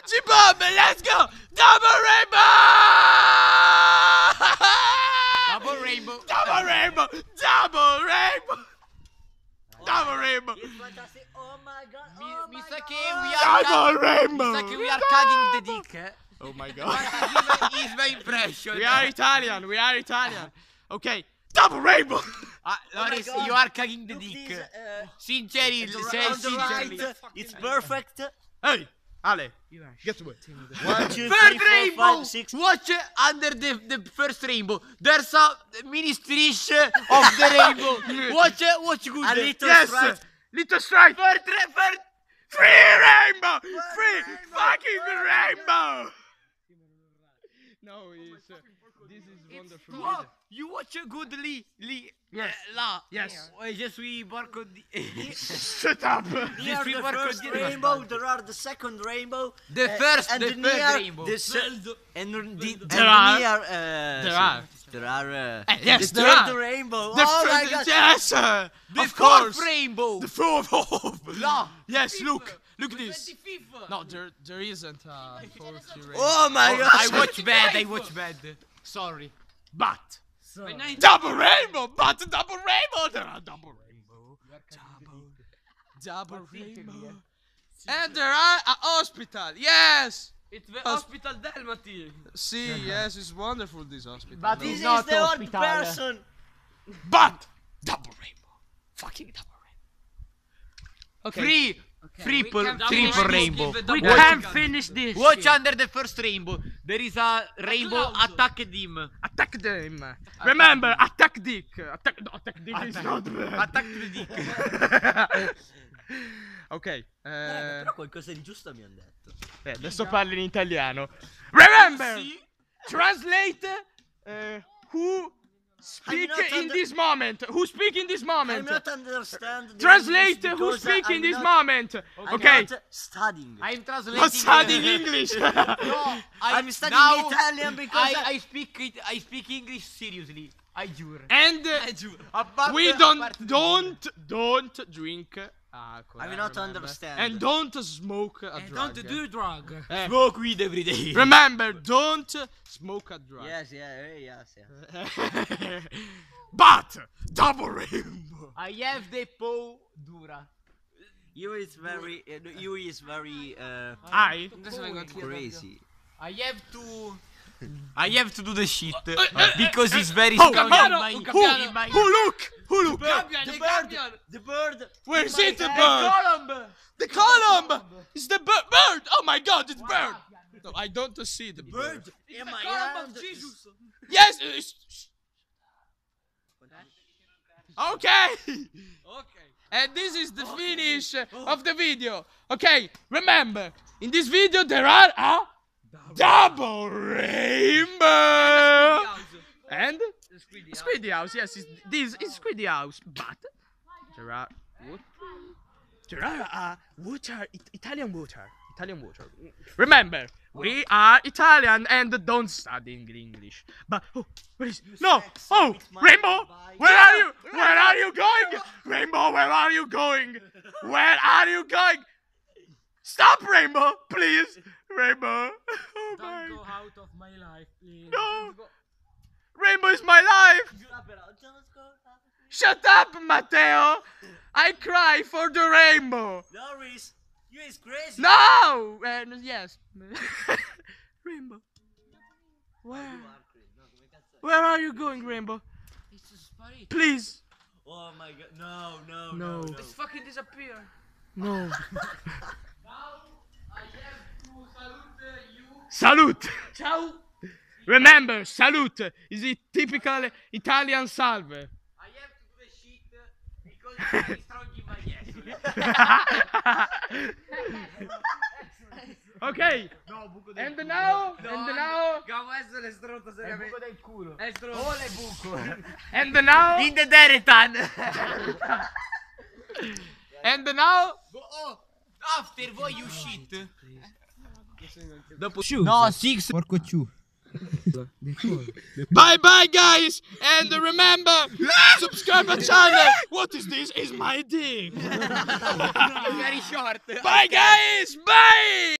G-bomb, let's go! Double rainbow! Double rainbow. Double rainbow! Double rainbow! Double rainbow! It's fantastic. Oh my god. Mi Oh sa my che god. we are Double rainbow! Mi sa che we are cagging the dick, eh? Oh my god. Is my impression. We are Italian, we are Italian. Okay, double rainbow! Loris, God. you are cagging the Look dick. this, Sinceri, on sei the sincerely. right, it's perfect. Hey, Ale, get to it. 1, 2, 3, First 4, rainbow! 5, 6. Watch under the first rainbow. There's a mini strish of the rainbow. Watch good. A little Yes, stripe. little strike. First, Free rainbow! Free fucking rainbow! No, this is wonderful. Wow, you watch a good Lee. Yes. Là. Yes. Je suis barco di... Shut up! Near suis the Marco first Di rainbow, there are the second rainbow. The first and rainbow. And the There are. near, There are. the Yes, there third are. rainbow. The Oh my god. Yes, The of course. fourth rainbow. The fourth. Là. Yes, look this. 25th. No, there isn't a fourth rainbow. Oh my god. I watch bad. Sorry. But double rainbow. But double rainbow. There are double rainbow. Double rainbow. And there are a hospital. Yes. It's the hospital Delmati. See, yes, it's wonderful this hospital. But no. This is Not the old hospital. person. But double rainbow. Fucking double rainbow. Okay. Triple finish rainbow. this. We Watch- can't finish this. Watch shit. under the first rainbow. There is a rainbow cloud. attacked him. Attack them. Remember, attack dick. Attack dick is not bad. Attack the dick. Ok. Però qualcosa di giusto mi hanno detto. Adesso parli in italiano. Remember! Translate who speak not in this moment. Who speak in this I'm moment. not understand. the Translate English who because speak in I'm this not- moment. I'm Okay. not studying. I'm translating. Not studying English. No, I'm studying now Italian because I speak English seriously. I jure. And Aparte- we aparte- don't drink alcohol. I will not remember. understand. And don't smoke a And drug. don't do drug. Smoke weed every day. Remember, don't smoke a drug. Yes, yes. But double rainbow. I have the paw dura. You is very I crazy. I have to do the shit because it's very Oh, strong oh, in my. who look? The bird. Where is it? The head. bird. Column. The column. It's the bird. Oh my God, it's bird. No, I don't see the bird. Bird in my Column hand. of Jesus. Yes. Okay. Okay. And this is the finish of the video. Okay, remember, in this video there are a double rainbow. And Squiddy House, yes, this is Squiddy House. But there are water, Italian water. Remember, we are Italian and don't study English. But where is? No! Oh, Rainbow, where are you? Where are you going? Rainbow, where are you going? Where are you going? Stop, Rainbow, please, Rainbow. Oh my! Don't go out of my life, please. No. Rainbow is my life. Shut up, Matteo. I cry for the rainbow. Loris, you is crazy. No! Yes. Rainbow. Where are you going, Rainbow? It's a spirit. Please. Oh my god, no. No. It's fucking disappear. No. Now I have to salute you. Salute. Ciao. Remember, salute is a typical Italian salve. I have to do the shit because it's very strong in my ass. Okay. And now. Cavo essere stronto seriamente. del culo. È stronto. Ole buco. And now. In the deretan. And now. Oh, after voi you shit. Dopo No, six. Porco ciù. Bye bye, guys. And remember, subscribe my channel. What is this? Is my dick. Very short. Bye, guys. Bye.